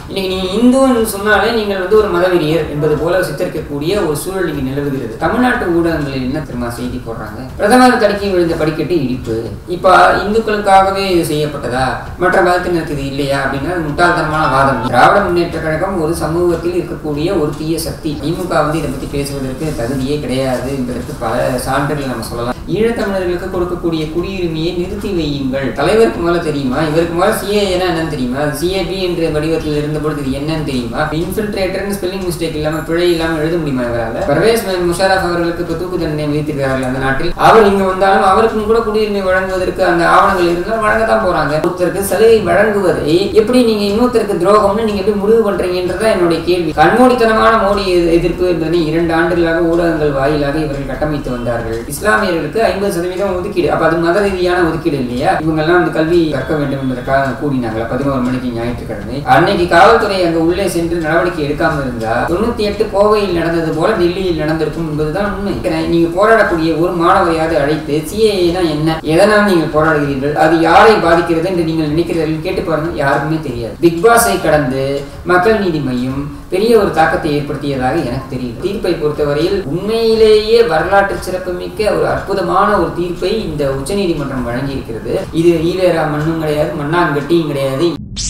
இன்னைக்கு நீங்க இந்துன்னு சொன்னாலே நீங்கள் வந்து ஒரு மதவெறியர் என்பது போல சித்தரிக்கக்கூடிய ஒரு சூழல் இங்கே நிலவுகிறது. தமிழ்நாட்டு ஊடகங்களில் என்ன திரும்ப செய்தி போடுறாங்க, பிரதமர் தடுக்கி விழுந்த படிக்கட்டு இடிப்பு, இப்ப இந்துக்களுக்காகவே இது செய்யப்பட்டதா, மற்ற மதத்தினருக்கு இது இல்லையா அப்படின்னா முட்டாள்தனமான வாதம். திராவிட முன்னேற்ற கழகம் ஒரு சமூகத்தில் இருக்கக்கூடிய ஒரு தீய சக்தி. திமுக வந்து இதை பத்தி பேசுவதற்கு தகுதியே கிடையாது என்பதற்கு பல சான்றுகள் நம்ம சொல்லலாம். ஈழத்தமிழர்களுக்கு கொடுக்கக்கூடிய குடியுரிமையை நிறுத்தி வையுங்கள். தலைவருக்கு மேல தெரியுமா, இவருக்கு மேல சிஏஏனா என்னன்னு தெரியுமா, சிஏபி என்ற வடிவத்தில் இருந்தபொழுது இது என்னன்னு தெரியுமா, இன்ஃபில்ட்ரேட்டர்னு ஸ்பெல்லிங் மிஸ்டேக் இல்லாம பிழை இல்லாம எழுத முடியுமா இவரால்? பர்வேஸ் முஷாரஃப் அவர்களுக்கு இப்போ தூக்கு தண்டனை விதித்திருக்கிறார்கள் அந்த நாட்டில். அவர் இங்க வந்தாலும் அவருக்கும் கூட குடியுரிமை வழங்குவதற்கு அந்த ஆவணங்கள் இருந்தால் வழங்கத்தான் போறாங்க. ஒருத்தருக்கு சலுகை வழங்குவதை எப்படி நீங்க இன்னொருத்தருக்கு துரோகம்னு நீங்க எப்படி முடிவு பண்றீங்கன்றதான் என்னுடைய கேள்வி. கண்மூடித்தனமான மோடி எதிர்ப்பு என்பதை 2 ஆண்டுகளாக ஊடகங்கள் வாயிலாக இவர்கள் கட்டமைத்து வந்தார்கள். இஸ்லாமியர்களுக்கு 50% ஒதுக்கீடு. அப்ப அது மத ரீதியான ஒதுக்கீடு இல்லையா? இவங்க எல்லாம் அந்த கல்வி கற்க வேண்டும் என்பதற்காக கூடினாங்களா 11 மணிக்கு ஞாயிற்றுக்கிழமை? அன்னைக்கு காவல்துறை அங்க உள்ளே சென்று நடவடிக்கை எடுக்காம இருந்தா 98 கோவையில் நடந்தது போல டெல்லியில் நடந்திருக்கும் என்பதுதான் உண்மை. நீங்க போராடக்கூடிய ஒரு மாணவரையாவது அழைத்து சிஏஏனா என்ன, எதனால் நீங்கள் போராடுகிறீர்கள், அது யாரை பாதிக்கிறது என்று நீங்கள் நினைக்கிறீர்கள் கேட்டு பாருங்க. யாருக்குமே தெரியாது. பிக் பாஸை கடந்து மக்கள் நீதி மையம் பெரிய ஒரு தாக்கத்தை ஏற்படுத்தியதாக எனக்கு தெரியும். தீர்ப்பை பொறுத்தவரையில் உண்மையிலேயே வரலாற்று சிறப்புமிக்க ஒரு அற்புதமான ஒரு தீர்ப்பை இந்த உச்சநீதிமன்றம் வழங்கி இருக்கிறது. இது ஈவேரா மண்ணும் கிடையாது, மண்ணாங்கட்டியும் கிடையாது.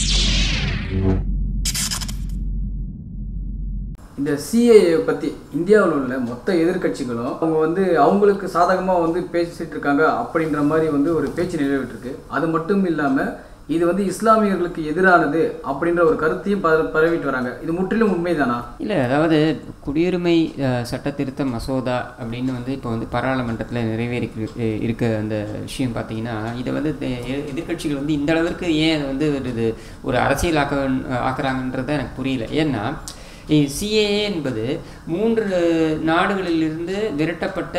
இந்த சிஏஏ பற்றி இந்தியாவில் உள்ள மொத்த எதிர்கட்சிகளும் அவங்க வந்து அவங்களுக்கு சாதகமாக வந்து பேசிட்டு இருக்காங்க அப்படின்ற மாதிரி ஒரு பேச்சு நிலவிட்டுருக்கு. அது மட்டும் இல்லாமல் இது வந்து இஸ்லாமியர்களுக்கு எதிரானது அப்படின்ற ஒரு கருத்தையும் பரவிட்டு வராங்க. இது முற்றிலும் உண்மைதானா? இல்லை, அதாவது குடியுரிமை சட்ட திருத்த மசோதா அப்படின்னு வந்து இப்போ வந்து பாராளுமன்றத்தில் நிறைவேறி இருக்க அந்த விஷயம் பார்த்தீங்கன்னா, இதை வந்து எதிர்கட்சிகள் வந்து இந்த அளவிற்கு ஏன் அதை வந்து ஒரு அரசியல் ஆக்குறாங்கன்றதை எனக்கு புரியல. ஏன்னா சிஏஏ என்பது 3 நாடுகளிலிருந்து விரட்டப்பட்ட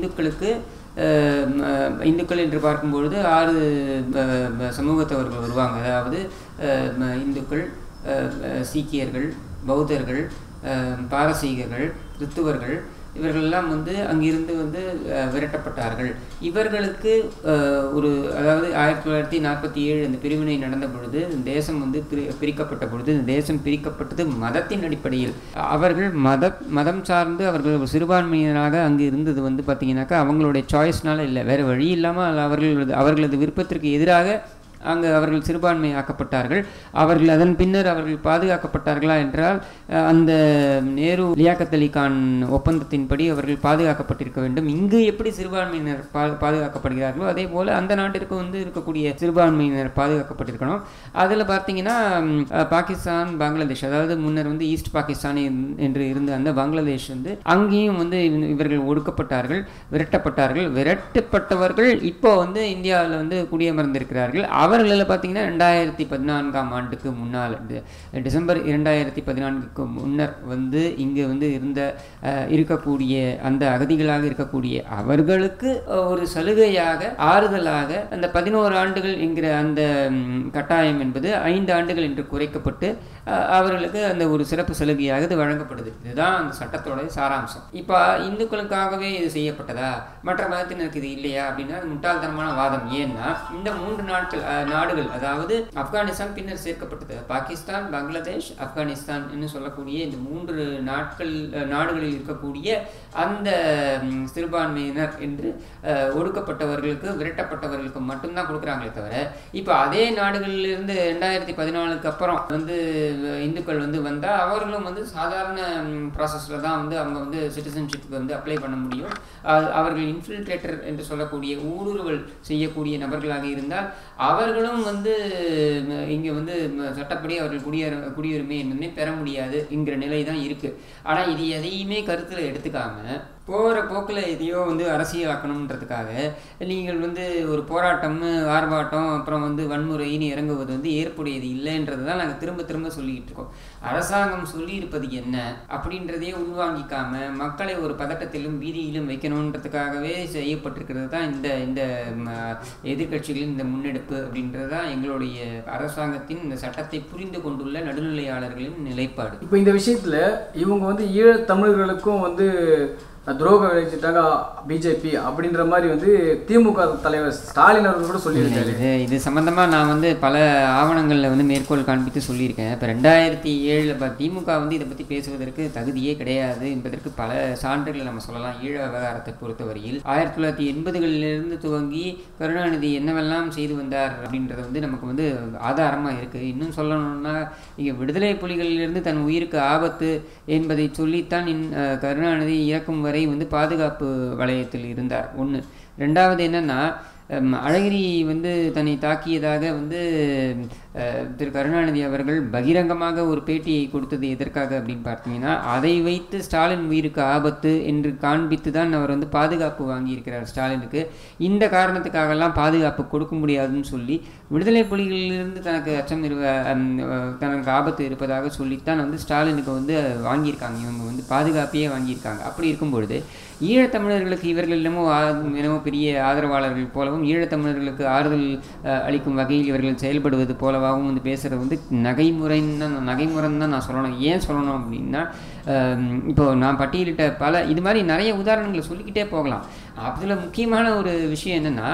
இந்துக்கள் என்று பார்க்கும்பொழுது 6 சமூகத்தவர்கள் வருவாங்க. அதாவது இந்துக்கள், சீக்கியர்கள், பௌத்தர்கள், பாரசீகர்கள், கிறிஸ்துவர்கள், இவர்களெல்லாம் வந்து அங்கிருந்து வந்து விரட்டப்பட்டார்கள். இவர்களுக்கு அதாவது 1947 அந்த பிரிவினை நடந்த பொழுது தேசம் வந்து பிரிக்கப்பட்ட பொழுது இந்த தேசம் பிரிக்கப்பட்டது மதத்தின் அடிப்படையில். அவர்கள் மதம் சார்ந்து அவர்கள் சிறுபான்மையினராக அங்கு இருந்தது வந்து பார்த்தீங்கன்னாக்கா அவங்களுடைய சாய்ஸ்னால இல்லை, வேறு வழி இல்லாமல் அவர்களது விருப்பத்திற்கு எதிராக அங்கு அவர்கள் சிறுபான்மை ஆக்கப்பட்டார்கள். அவர்கள் அதன் பின்னர் அவர்கள் பாதுகாக்கப்பட்டார்களா என்றால் அந்த நேரு லியாக்கத் அலி கான் ஒப்பந்தத்தின்படி அவர்கள் பாதுகாக்கப்பட்டிருக்க வேண்டும். இங்கு எப்படி சிறுபான்மையினர் பாதுகாக்கப்படுகிறார்களோ அதே போல் அந்த நாட்டிற்கு வந்து இருக்கக்கூடிய சிறுபான்மையினர் பாதுகாக்கப்பட்டிருக்கணும். அதில் பார்த்தீங்கன்னா பாகிஸ்தான், பங்களாதேஷ், அதாவது முன்னர் வந்து ஈஸ்ட் பாகிஸ்தான் என்று இருந்த அந்த பங்களாதேஷ் வந்து அங்கேயும் வந்து இவர்கள் ஒடுக்கப்பட்டார்கள், விரட்டப்பட்டார்கள். விரட்டப்பட்டவர்கள் இப்போ வந்து இந்தியாவில் வந்து குடியமர்ந்திருக்கிறார்கள். அவர்களில் பார்த்தீங்கன்னா 2014ஆம் ஆண்டுக்கு முன்னால் டிசம்பர் 2014க்கு முன்னர் வந்து இங்கே வந்து இருக்கக்கூடிய அந்த அகதிகளாக இருக்கக்கூடிய அவர்களுக்கு ஒரு சலுகையாக ஆறுதலாக அந்த 11 ஆண்டுகள் என்கிற அந்த கட்டாயம் என்பது 5 ஆண்டுகள் என்று குறைக்கப்பட்டு அவர்களுக்கு அந்த ஒரு சிறப்பு சலுகையாக இது வழங்கப்படுது. இதுதான் அந்த சட்டத்தோட சாராம்சம். இப்போ இந்துக்களுக்காகவே இது செய்யப்பட்டதா, மற்ற மதத்தினருக்கு இது இல்லையா அப்படின்னா அது முட்டாள்தனமான வாதம். ஏன்னா இந்த 3 நாடுகள், அதாவது ஆப்கானிஸ்தான் பின்னர் சேர்க்கப்பட்டது, பாகிஸ்தான், பங்களாதேஷ், ஆப்கானிஸ்தான் என்று சொல்லக்கூடிய இந்த 3 நாடுகளில் இருக்கக்கூடிய அந்த சிறுபான்மையினர் என்று ஒடுக்கப்பட்டவர்களுக்கு, விரட்டப்பட்டவர்களுக்கு மட்டும்தான் கொடுக்குறாங்களே தவிர இப்போ அதே நாடுகளிலிருந்து 2014க்கு அப்புறம் வந்து இந்துக்கள் வந்து வந்தால் அவர்களும் வந்து சாதாரண ப்ராசஸில் தான் வந்து அவங்க வந்து சிட்டிசன்ஷிப்புக்கு வந்து அப்ளை பண்ண முடியும். அவர்கள் இன்ஃபில்ட்ரேட்டர் என்று சொல்லக்கூடிய ஊடுருவல் செய்யக்கூடிய நபர்களாக இருந்தால் அவர்களும் வந்து இங்கே வந்து சட்டப்படி அவர்கள் குடியுரிமை என்னன்னே பெற முடியாது என்கிற நிலை தான் இருக்குது. ஆனால் இது எதையுமே கருத்தில் எடுத்துக்காமல் போகிற போக்கில் எதையோ வந்து அரசியலாக்கணுன்றதுக்காக நீங்கள் வந்து ஒரு போராட்டம், ஆர்ப்பாட்டம், அப்புறம் வந்து வன்முறைன்னு இறங்குவது வந்து ஏற்புடையது இல்லைன்றது தான் நாங்கள் திரும்ப திரும்ப சொல்லிக்கிட்டு இருக்கோம். அரசாங்கம் சொல்லியிருப்பது என்ன அப்படின்றதையே உள்வாங்கிக்காம மக்களை ஒரு பதட்டத்திலும் வீதியிலும் வைக்கணுன்றதுக்காகவே செய்யப்பட்டிருக்கிறது தான் இந்த எதிர்கட்சிகளின் இந்த முன்னெடுப்பு அப்படின்றது தான் எங்களுடைய அரசாங்கத்தின் இந்த சட்டத்தை புரிந்து கொண்டுள்ள நடுநிலையாளர்களின் நிலைப்பாடு. இப்போ இந்த விஷயத்தில் இவங்க வந்து ஈழத் தமிழர்களுக்கும் வந்து துரோகம் விளைவிச்சிட்டாங்க பிஜேபி அப்படின்ற மாதிரி வந்து திமுக தலைவர் ஸ்டாலின் அவர்கள் கூட சொல்லியிருக்காரு. இது சம்பந்தமாக நான் வந்து பல ஆவணங்களில் வந்து மேற்கோள் காண்பித்து சொல்லியிருக்கேன். இப்போ 2007 திமுக வந்து இதை பற்றி பேசுவதற்கு தகுதியே கிடையாது என்பதற்கு பல சான்றுகளை நம்ம சொல்லலாம். ஈழ விவகாரத்தை பொறுத்தவரையில் 1980களிலிருந்து துவங்கி கருணாநிதி என்னவெல்லாம் செய்து வந்தார் அப்படின்றது வந்து நமக்கு வந்து ஆதாரமாக இருக்குது. இன்னும் சொல்லணும்னா இங்கே விடுதலை புலிகளிலிருந்து தன் உயிருக்கு ஆபத்து என்பதை சொல்லித்தான் கருணாநிதி இறக்கும் வரை வந்து பாதுகாப்பு வளையத்தில் இருந்தார். ஒன்று. ரெண்டாவது என்னன்னா, அழகிரி வந்து தன்னை தாக்கியதாக வந்து திரு கருணாநிதி அவர்கள் பகிரங்கமாக ஒரு பேட்டியை கொடுத்தது எதற்காக அப்படின்னு பார்த்தீங்கன்னா, அதை வைத்து ஸ்டாலின் உயிருக்கு ஆபத்து என்று காண்பித்து தான் அவர் வந்து பாதுகாப்பு வாங்கியிருக்கிறார் ஸ்டாலினுக்கு. இந்த காரணத்துக்காகலாம் பாதுகாப்பு கொடுக்க முடியாதுன்னு சொல்லி விடுதலை புலிகளிலிருந்து தனக்கு அச்சம் தனக்கு ஆபத்து இருப்பதாக சொல்லித்தான் வந்து ஸ்டாலினுக்கு வந்து வாங்கியிருக்காங்க. இவங்க வந்து பாதுகாப்பையே வாங்கியிருக்காங்க. அப்படி இருக்கும்பொழுது ஈழத்தமிழர்களுக்கு இவர்கள் என்னமோ பெரிய ஆதரவாளர்கள் போலவும் ஈழத்தமிழர்களுக்கு ஆறுதல் அளிக்கும் வகையில் இவர்கள் செயல்படுவது போலவாகவும் வந்து பேசுகிறது வந்து நகைமுறைன்னு தான் நான் சொல்லணும். ஏன் சொல்லணும் அப்படின்னா, இப்போ நான் பட்டியலிட்ட பல இது மாதிரி நிறைய உதாரணங்களை சொல்லிக்கிட்டே போகலாம். அதில் முக்கியமான ஒரு விஷயம் என்னென்னா,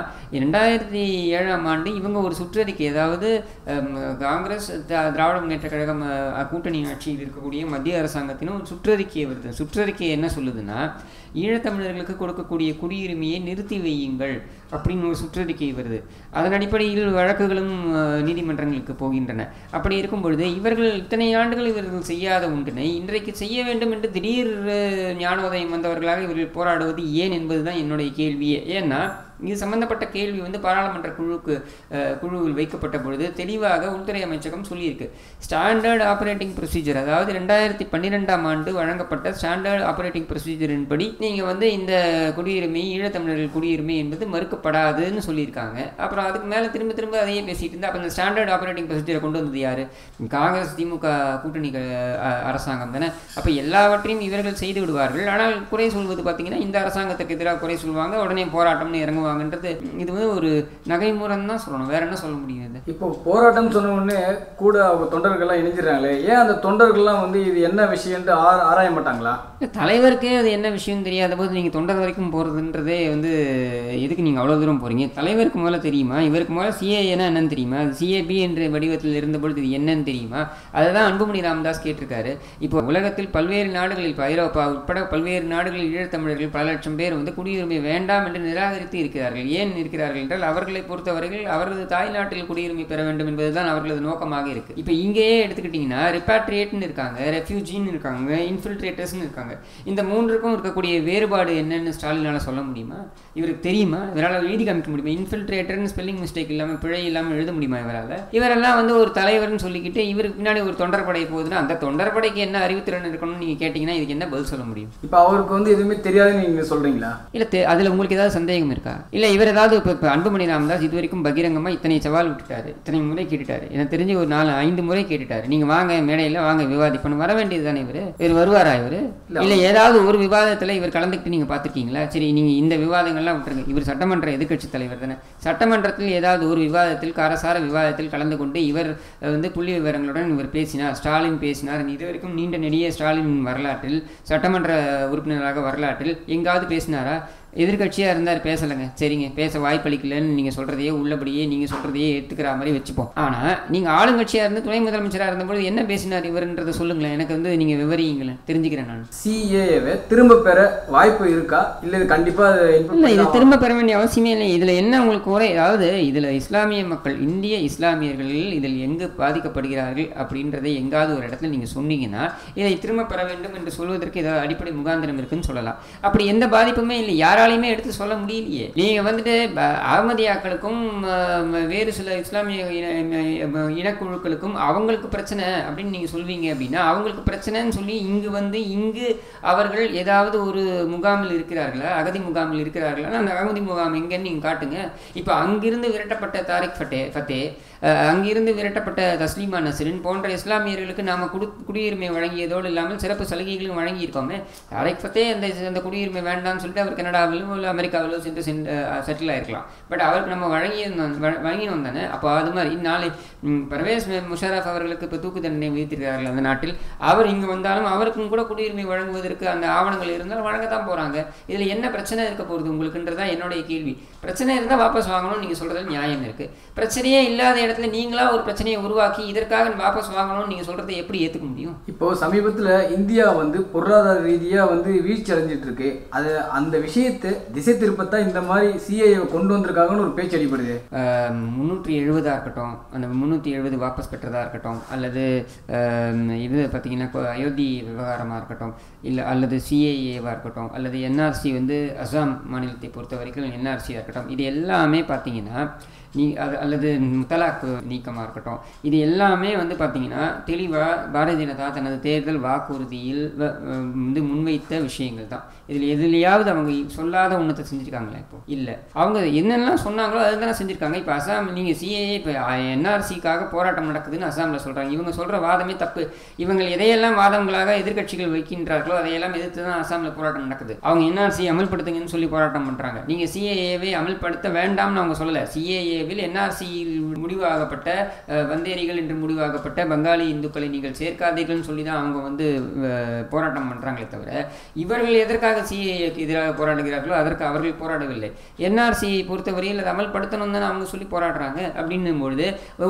2007ஆம் ஆண்டு இவங்க ஒரு சுற்றறிக்கை, அதாவது காங்கிரஸ் திராவிட முன்னேற்ற கழகம் கூட்டணி ஆட்சியில் இருக்கக்கூடிய மத்திய அரசாங்கத்தினும் ஒரு சுற்றறிக்கை வருது. சுற்றறிக்கை என்ன சொல்லுதுன்னா, ஈழத்தமிழர்களுக்கு கொடுக்கக்கூடிய குடியுரிமையை நிறுத்தி வையுங்கள் அப்படின்னு ஒரு சுற்றறிக்கை வருது. அதன் அடிப்படையில் வழக்குகளும் நீதிமன்றங்களுக்கு போகின்றன. அப்படி இருக்கும் பொழுது இவர்கள் இத்தனை ஆண்டுகள் இவர்கள் செய்யாத ஒன்றினை இன்றைக்கு செய்ய வேண்டும் என்று திடீர் ஞானோதயம் வந்தவர்களாக இவர்கள் போராடுவது ஏன் என்பதுதான் என்னுடைய கேள்வியே. ஏன்னா இது சம்பந்தப்பட்ட கேள்வி வந்து பாராளுமன்ற குழுவில் வைக்கப்பட்ட பொழுது தெளிவாக உள்துறை அமைச்சகம் சொல்லியிருக்கு. ஸ்டாண்டர்ட் ஆப்ரேட்டிங் ப்ரொசீஜர், அதாவது 2012ஆம் ஆண்டு வழங்கப்பட்ட ஸ்டாண்டர்ட் ஆப்ரேட்டிங் ப்ரொசீஜரின் படி நீங்கள் வந்து இந்த குடியுரிமை, ஈழத்தமிழர்கள் குடியுரிமை என்பது மறுக்கப்படாதுன்னு சொல்லியிருக்காங்க. அப்புறம் அதுக்கு மேலே திரும்ப அதையே பேசிட்டு இருந்தால், அப்போ இந்த ஸ்டாண்டர்ட் ஆப்ரேட்டிங் ப்ரொசீஜரை கொண்டு வந்தது யார்? காங்கிரஸ் திமுக கூட்டணி அரசாங்கம் தானே. அப்போ எல்லாவற்றையும் இவர்கள் செய்து விடுவார்கள். ஆனால் குறை சொல்வது பார்த்தீங்கன்னா, இந்த அரசாங்கத்துக்கு எதிராக குறை சொல்லுவாங்க, உடனே போராட்டம்னு இறங்குவாங்க. இது வந்து ஒரு நகைமுறைன்னு தான் சொல்லணும். வேற என்ன சொல்ல முடியாது? இப்போ போராட்டம் சொன்ன உடனே கூட அவங்க தொண்டர்கள்லாம் இணைஞ்சிடறாங்களே, ஏன் அந்த தொண்டர்கள்லாம் வந்து இது என்ன விஷயம்னு ஆராய மாட்டாங்களா? தலைவருக்கே அது என்ன விஷயம் தெரியாத போது நீங்கள் தொண்டர் வரைக்கும் போகிறதுன்றதே வந்து எதுக்கு நீங்கள் அவ்வளோ தூரம் போகிறீங்க? தலைவருக்கு முதல்ல தெரியுமா? இவருக்கு முதல்ல சிஏஏன்னா என்னன்னு தெரியுமா? அது சிஏபி என்ற வடிவத்தில் இருந்தபொழுது இது என்னன்னு தெரியுமா? அதை தான் அன்புமணி ராமதாஸ் கேட்டிருக்காரு. இப்போ உலகத்தில் பல்வேறு நாடுகளில், இப்போ ஐரோப்பா உட்பட பல்வேறு நாடுகளில் ஈழத்தமிழர்கள் பல லட்சம் பேர் வந்து குடியுரிமை வேண்டாம் என்று நிராகரித்து இருக்கிறார்கள். ஏன் இருக்கிறார்கள் என்றால், அவர்களை பொறுத்தவரையில் அவரது தாய்நாட்டில் குடியுரிமை பெற வேண்டும் என்பதுதான் அவர்களது நோக்கமாக இருக்கு. இப்போ இங்கேயே எடுத்துக்கிட்டிங்கன்னா, ரிப்பாட்ரியேட்னு இருக்காங்க, ரெஃப்யூஜின்னு இருக்காங்க, இன்ஃபில்ட்ரேட்டர்ஸ்னு இருக்காங்க. இந்த மூன்றுக்கும் இருக்கக்கூடிய வேறுபாடு என்னன்னு ஸ்டாலினால் சொல்ல முடியுமா? இவருக்கு தெரியுமா? இவரால் எழுதி காமிக்க முடியுமா? இன்ஃபில்ட்ரேட்டர்னு ஸ்பெல்லிங் மிஸ்டேக் இல்லாமல், பிழை இல்லாமல் எழுத முடியுமா இவரால்? இவரெல்லாம் வந்து ஒரு தலைவர்னு சொல்லிக்கிட்டு இவருக்கு பின்னாடி ஒரு தொண்டர் படை போகுதுன்னா, அந்த தொண்டர் படைக்கு என்ன அறிவுத்திறன் இருக்கணும்னு நீங்கள் கேட்டிங்கன்னா இதுக்கு என்ன பதில் சொல்ல முடியும்? இப்போ அவருக்கு வந்து எதுவுமே தெரியாதுன்னு நீங்கள் சொல்கிறீங்களா? இல்லை, அதில் உங்களுக்கு ஏதாவது சந்தேகம் இருக்கா? இல்லை இவர் ஏதாவது இப்போ அன்புமணி ராமதாஸ் இது வரைக்கும் பகிரங்கமாக இத்தனை சவால் விட்டுட்டாரு, இத்தனை முறை கேட்டுட்டாரு, எனக்கு தெரிஞ்சு ஒரு 4-5 முறை கேட்டுட்டாரு. நீங்கள் வாங்க மேடையில் வாங்க விவாதிப்பணும், வர வேண்டியது தானே. இவர் வருவாரா? இவர் இல்லை ஏதாவது ஒரு விவாதத்தில் இவர் கலந்துக்கிட்டு நீங்கள் பார்த்துருக்கீங்களா? சரி, நீங்கள் இந்த விவாதங்கள்லாம் விட்டுருங்க. இவர் சட்டமன்ற எதிர்க்கட்சி தலைவர் தானே. சட்டமன்றத்தில் ஏதாவது ஒரு விவாதத்தில், காரசார விவாதத்தில் கலந்து கொண்டு இவர் வந்து புள்ளி விவரங்களுடன் இவர் பேசினார், ஸ்டாலின் பேசினார். இது வரைக்கும் நீண்ட நெடிய ஸ்டாலின் வரலாற்றில், சட்டமன்ற உறுப்பினராக வரலாற்றில் எங்காவது பேசினாரா? எதிர்கட்சியாக இருந்தார், பேசலைங்க, சரிங்க, பேச வாய்ப்பளிக்கலன்னு நீங்கள் சொல்கிறதையே உள்ளபடியே நீங்கள் சொல்கிறதையே எடுத்துக்கிற மாதிரி வச்சுப்போம். ஆனால் நீங்கள் ஆளுங்கட்சியாக இருந்து துணை முதலமைச்சராக இருந்தபோது என்ன பேசினார் இவர்ன்றதை சொல்லுங்களேன், எனக்கு வந்து நீங்கள் விவரிங்களேன், தெரிஞ்சுக்கிறேன். நான் சிஏஏவை திரும்ப பெற வாய்ப்பு இருக்கா? இல்லை இது கண்டிப்பாக இல்லை, இது திரும்ப பெற வேண்டிய அவசியமே இல்லை. இதில் என்ன உங்களுக்கு குறை? அதாவது இதில் இஸ்லாமிய மக்கள், இந்திய இஸ்லாமியர்களில் இதில் எங்கு பாதிக்கப்படுகிறார்கள் அப்படின்றதை எங்காவது ஒரு இடத்துல நீங்கள் சொன்னீங்கன்னா, இதை திரும்ப பெற வேண்டும் என்று சொல்வதற்கு ஏதாவது அடிப்படை முகாந்திரம் இருக்குன்னு சொல்லலாம். அப்படி எந்த பாதிப்புமே இல்லை, யாராலையுமே எடுத்து சொல்ல முடியலையே. நீங்கள் வந்துட்டு அகமதியாக்களுக்கும் வேறு சில இஸ்லாமிய இனக்குழுக்களுக்கும் அவங்களுக்கு பிரச்சனை அப்படின்னு நீங்கள் சொல்வீங்க அப்படின்னா, அவங்களுக்கு பிரச்சனைன்னு சொல்லி இங்கு அவர்கள் ஏதாவது ஒரு முகாமில் இருக்கிறார்களா, அகதி முகாமில் இருக்கிறார்களா? அந்த அகமதி முகாம் எங்கன்னு நீங்கள் காட்டுங்க. இப்போ அங்கிருந்து விரட்டப்பட்ட தாரிக் ஃபத்தே அங்கிருந்து விரட்டப்பட்ட தஸ்லீமா நஸ்ரின் போன்ற இஸ்லாமியர்களுக்கு நாம் குடியுரிமை வழங்கியதோடு இல்லாமல் சிறப்பு சலுகைகளும் வழங்கியிருக்கோமே. அரைப்பத்தே அந்த குடியுரிமை வேண்டாம்னு சொல்லிட்டு அவர் கனடாவிலோ இல்லை அமெரிக்காவிலோ சென்று செட்டில் ஆகிருக்கலாம். பட் அவருக்கு நம்ம வழங்கினோம் தானே. அப்போ அது மாதிரி நாளை பர்வேஸ் முஷாரஃப் அவர்களுக்கு இப்போ தூக்கு தண்டனை விதித்திருக்கிறார்கள் அந்த நாட்டில். அவர் இங்கே வந்தாலும் அவருக்கும் கூட குடியுரிமை வழங்குவதற்கு அந்த ஆவணங்கள் இருந்தால் வழங்கத்தான் போகிறாங்க. இதில் என்ன பிரச்சனை இருக்க போகுது உங்களுக்குன்றதான் என்னுடைய கேள்வி. பிரச்சனை இருந்தால் வாபஸ் வாங்கணும்னு நீங்கள் சொல்கிறது நியாயம் இருக்குது. பிரச்சனையே இல்லாத இடத்துல நீங்களா ஒரு பிரச்சனையை உருவாக்கி இதற்காக வாபஸ் வாங்கணும்னு நீங்கள் சொல்கிறத எப்படி ஏற்றுக்க முடியும்? இப்போது சமீபத்தில் இந்தியா பொருளாதார ரீதியாக வீழ்ச்சி அடைஞ்சிட்டு இருக்கு. அது அந்த விஷயத்தை திசை திருப்பத்தான் இந்த மாதிரி சிஏஏ கொண்டு வந்திருக்காங்கன்னு ஒரு பேச்சு அடிப்படுது. 370 இருக்கட்டும், அந்த 370 வாபஸ் பெற்றதாக இருக்கட்டும், அல்லது இது பார்த்தீங்கன்னா அயோத்தி விவகாரமாக இருக்கட்டும், இல்லை அல்லது சிஏஏவாக இருக்கட்டும், அல்லது என்ஆர்சி அசாம் மாநிலத்தை பொறுத்த வரைக்கும் என்ஆர்சியாக இருக்கட்டும், இது எல்லாமே பார்த்தீங்கன்னா அல்லது முத்தலாக் நீக்கமாக இருக்கட்டும், இது எல்லாமே பார்த்தீங்கன்னா தெளிவாக பாரதிய ஜனதா தனது தேர்தல் வாக்குறுதியில் முன்வைத்த விஷயங்கள் தான். இதில் எதுலையாவது அவங்க சொல்லாத ஒன்றத்தை செஞ்சுருக்காங்களா? இப்போ இல்லை. அவங்க என்னெல்லாம் சொன்னாங்களோ அது தானே செஞ்சுருக்காங்க. இப்போ அசாம் நீங்கள் சிஏஏ இப்போ என்ஆர்சிக்காக போராட்டம் நடக்குதுன்னு அசாமில் சொல்கிறாங்க. இவங்க சொல்கிற வாதமே தப்பு. இவங்க எதையெல்லாம் வாதங்களாக எதிர்கட்சிகள் வைக்கின்றார்களோ அதையெல்லாம் எதிர்த்து தான் அசாமில் போராட்டம் நடக்குது. அவங்க என்ஆர்சி அமல்படுத்துங்கன்னு சொல்லி போராட்டம் பண்ணுறாங்க. நீங்கள் சிஏஏவை அமல்படுத்த வேண்டாம்னு அவங்க சொல்லலை. சிஏஏவில் என்ஆர்சியில் முடிவாகப்பட்ட வந்தேரிகள் என்று முடிவாகப்பட்ட பங்காளி இந்துக்களை நீங்கள் சேர்க்காதீர்கள்னு சொல்லி தான் அவங்க போராட்டம் பண்ணுறாங்களே தவிர இவர்கள் எதற்காக சிஏஏக்கு எதிராக போராடுகிறார்களோ அதற்கு அவர்கள் போராடவில்லை. என்ஆர்சியை பொறுத்தவரையில் அதை அமல்படுத்தணும் தானே அவங்க சொல்லி போராடுறாங்க. அப்படின்னும் பொழுது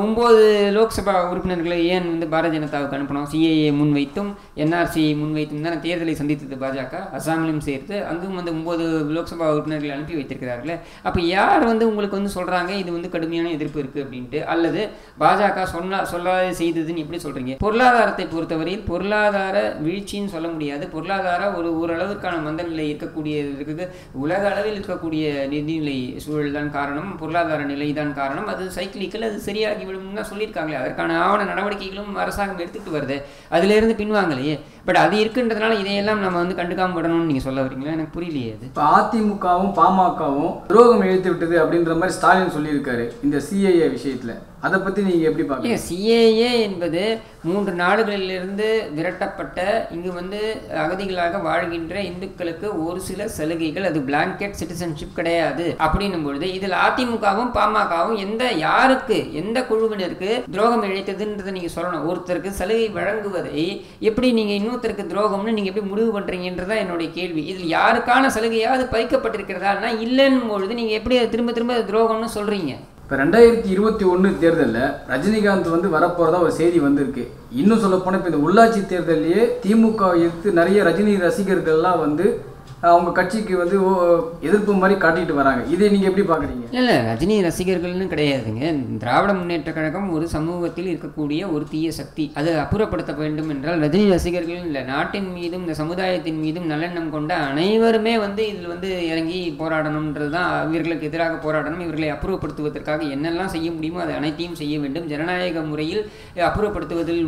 9 லோக்சபா உறுப்பினர்களை ஏன் பாரதிய ஜனதாவுக்கு அனுப்பணும்? சிஏஏ முன்வைத்தும் என்ஆர்சியை முன்வைத்தும் தானே தேர்தலை சந்தித்தது பாஜக. அசாமிலும் சேர்த்து அங்கும் 9 லோக்சபா உறுப்பினர்களை அனுப்பி வைத்திருக்கிறார்களே. அப்போ யார் உங்களுக்கு சொல்கிறாங்க இது கடுமையான எதிர்ப்பு இருக்குது அப்படின்ட்டு, அல்லது பாஜக சொல்லாத செய்ததுன்னு எப்படி சொல்கிறீங்க? பொருளாதாரத்தை பொறுத்தவரையில் பொருளாதார வீழ்ச்சின்னு சொல்ல முடியாது. பொருளாதார ஓரளவிற்கான மந்தநிலை இருக்கக்கூடியதுக்கு உலக அளவில் இருக்கக்கூடிய நிதிநிலை சூழல் தான் காரணம், பொருளாதார நிலை தான் காரணம். அது சைக்கிளிக்கல், அது சரியாகிவிடும் தான் சொல்லியிருக்காங்களே. அதற்கான ஆவண நடவடிக்கைகளும் அரசாங்கம் எடுத்துக்கிட்டு வருது. அதிலிருந்து பின்வாங்கலையே. பட் அது இருக்குன்றதுனால இதையெல்லாம் நம்ம கண்டுக்காம விடணும்னு நீங்கள் சொல்ல வரீங்களா? எனக்கு புரியலையே. அது இப்போ அதிமுகவும் பாமகவும் துரோகம் இழுத்து விட்டது அப்படின்ற மாதிரி ஸ்டாலின் சொல்லியிருக்காரு இந்த சிஏஏ விஷயத்தில். அதை பற்றி நீங்கள் எப்படி பார்க்குறீங்க? சிஏஏ என்பது 3 நாடுகளிலிருந்து விரட்டப்பட்ட இங்கு அகதிகளாக வாழ்கின்ற இந்துக்களுக்கு ஒரு சில சலுகைகள், அது பிளாங்கெட் சிட்டிசன்ஷிப் கிடையாது. அப்படின்னும் பொழுது இதில் அதிமுகவும் பாமகவும் யாருக்கு எந்த குழுவினருக்கு துரோகம் இழைத்ததுன்றதை நீங்கள் சொல்லணும். ஒருத்தருக்கு சலுகை வழங்குவதை எப்படி நீங்கள் இன்னொருத்தருக்கு துரோகம்னு நீங்கள் எப்படி முடிவு பண்ணுறீங்கன்றதான் என்னுடைய கேள்வி. இதில் யாருக்கான சலுகையாவது பறிக்கப்பட்டிருக்கிறதா இல்லைன்னும் பொழுது நீங்கள் எப்படி திரும்ப திரும்ப துரோகம்னு சொல்கிறீங்க? இப்போ 2021 தேர்தலில் ரஜினிகாந்த் வரப்போகிறதா ஒரு செய்தி வந்திருக்கு. இன்னும் சொல்லப்போனால் இப்போ இந்த உள்ளாட்சி தேர்தலையே திமுக எதிர்த்து நிறைய ரஜினி ரசிகர்கள்லாம் அவங்க கட்சிக்கு எதிர்ப்பு மாதிரி காட்டிட்டு வராங்க. இதை நீங்கள் எப்படி பார்க்குறீங்க? இல்லை, ரஜினி ரசிகர்கள்னு கிடையாதுங்க. திராவிட முன்னேற்ற கழகம் ஒரு சமூகத்தில் இருக்கக்கூடிய ஒரு தீய சக்தி. அது அப்புறப்படுத்த வேண்டும் என்றால் ரஜினி ரசிகர்கள் இல்லை, நாட்டின் மீதும் இந்த சமுதாயத்தின் மீதும் நல்லெண்ணம் கொண்ட அனைவருமே இதில் இறங்கி போராடணுன்றது தான். இவர்களுக்கு எதிராக போராடணும். இவர்களை அப்புறப்படுத்துவதற்காக என்னெல்லாம் செய்ய முடியுமோ அதை அனைத்தையும் செய்ய வேண்டும். ஜனநாயக முறையில் அப்புறப்படுத்துவதில்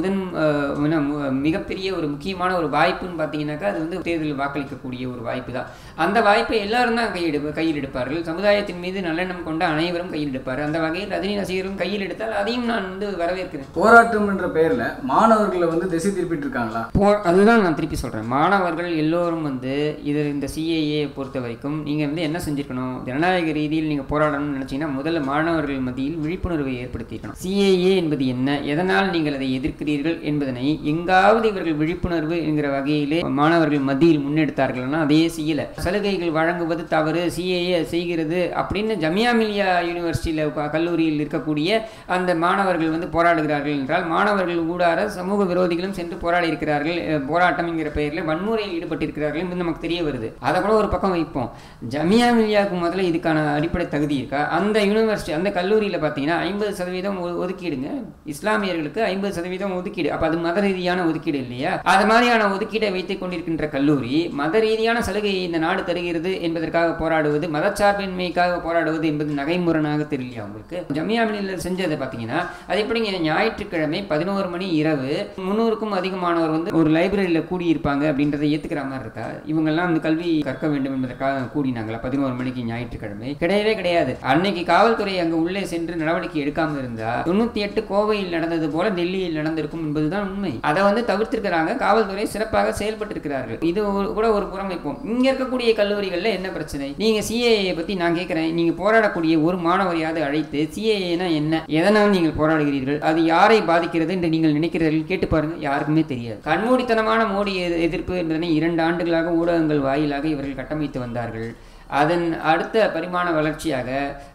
மிகப்பெரிய ஒரு முக்கியமான ஒரு வாய்ப்புன்னு பார்த்தீங்கன்னாக்கா அது தேர்தலில் வாக்களிக்கக்கூடிய ஒரு வாய்ப்பு தான். அந்த வாய்ப்பை எல்லாரும் தான் கையில் எடுப்பார்கள். சமுதாயத்தின் மீது நல்லெண்ணம் கொண்ட அனைவரும் கையில் எடுப்பார். அந்த வகையில் ரஜினி ரசிகரும் கையில் எடுத்தால் அதையும் நான் வரவேற்கிறேன். போராட்டம் என்ற பெயரில் மாணவர்களை திசை திருப்பிட்டு இருக்காங்களா? அதுதான் நான் திருப்பி சொல்றேன். மாணவர்கள் எல்லோரும் இந்த சிஏஏ பொறுத்த வரைக்கும் நீங்க என்ன செஞ்சிருக்கணும்? ஜனநாயக ரீதியில் நீங்க போராடணும்னு நினைச்சீங்கன்னா முதல்ல மாணவர்கள் மத்தியில் விழிப்புணர்வை ஏற்படுத்தியிருக்கணும். சிஏஏ என்பது என்ன, எதனால் நீங்கள் அதை எதிர்க்கிறீர்கள் என்பதனை எங்காவது இவர்கள் விழிப்புணர்வு என்கிற வகையிலே மாணவர்கள் மத்தியில் முன்னெடுத்தார்கள். அதையே செய்யல. சலுகைகள் வழங்குவது தவறு, சிஏஏ செய்கிறது அப்படின்னு ஜமியா மில்லியா யூனிவர்சிட்டியில் கல்லூரியில் இருக்கக்கூடிய அந்த மாணவர்கள் போராடுகிறார்கள் என்றால் மாணவர்கள் ஊடார சமூக விரோதிகளும் சென்று போராடி இருக்கிறார்கள். போராட்டம் என்கிற பெயரில் வன்முறையில் ஈடுபட்டிருக்கிறார்கள் என்று நமக்கு தெரிய வருது. அதை கூட ஒரு பக்கம் வைப்போம். ஜமியா மில்லியாவுக்கு முதல்ல இதுக்கான அடிப்படை தகுதி இருக்கா? அந்த யூனிவர்சிட்டி அந்த கல்லூரியில் பார்த்தீங்கன்னா 50% ஒதுக்கீடுங்க. இஸ்லாமியர்களுக்கு 50% ஒதுக்கீடு. அப்போ அது மத ரீதியான ஒதுக்கீடு இல்லையா? அது மாதிரியான ஒதுக்கீடை வைத்துக் கொண்டிருக்கின்ற கல்லூரி மத ரீதியான சலுகையை இந்த நாடு தருகிறது என்பதற்காக போராடுவது, மதச்சார்பின்மைக்காக போராடுவது என்பது நகைமுரணாக தெரியலையா உங்களுக்கு? ஜமியா மில்லியர் செஞ்சதை பார்த்தீங்கன்னா அது எப்படிங்க, ஞாயிற்றுக்கிழமை 11 மணி இரவு 300க்கும் அதிகமானவர் வந்து ஒரு லைப்ரரியில் கூடியிருப்பாங்க அப்படின்றத ஏற்றுக்கிற மாதிரி இருக்கா? இவங்கெல்லாம் வந்து கல்வி கற்க வேண்டும் என்பதற்காக கூடினாங்களா 11 மணிக்கு ஞாயிற்றுக்கிழமை? கிடையவே கிடையாது. அன்னைக்கு காவல்துறை அங்கே உள்ளே சென்று நடவடிக்கை எடுக்காமல் இருந்தால் 98 கோவையில் நடந்தது போல டெல்லியில் நடந்திருக்கும் என்பதுதான் உண்மை. அதை வந்து தவிர்த்திருக்கிறாங்க. காவல்துறை சிறப்பாக செயல்பட்டு இருக்கிறார்கள். இது கூட ஒரு புறம் வைப்போம். இங்க இருக்கக்கூடிய கல்லூரிகளில் என்ன பிரச்சனை? நீங்க சிஏஏ பத்தி நான் கேட்கிறேன், நீங்க போராடக்கூடிய ஒரு மாணவரையாவது அழைத்து சிஏஏனா என்ன, எதனால் நீங்கள் போராடுகிறீர்கள், அது யாரை பாதிக்கிறது என்று நீங்கள் நினைக்கிறீர்கள் கேட்டு பாருங்க. யாருக்குமே தெரியாது. கண்மூடித்தனமான மோடி எதிர்ப்பு என்பதனை 2 ஆண்டுகளாக ஊடகங்கள் வாயிலாக இவர்கள் கட்டமைத்து வந்தார்கள். அதன் அடுத்த பரிமாண வளர்ச்சியாக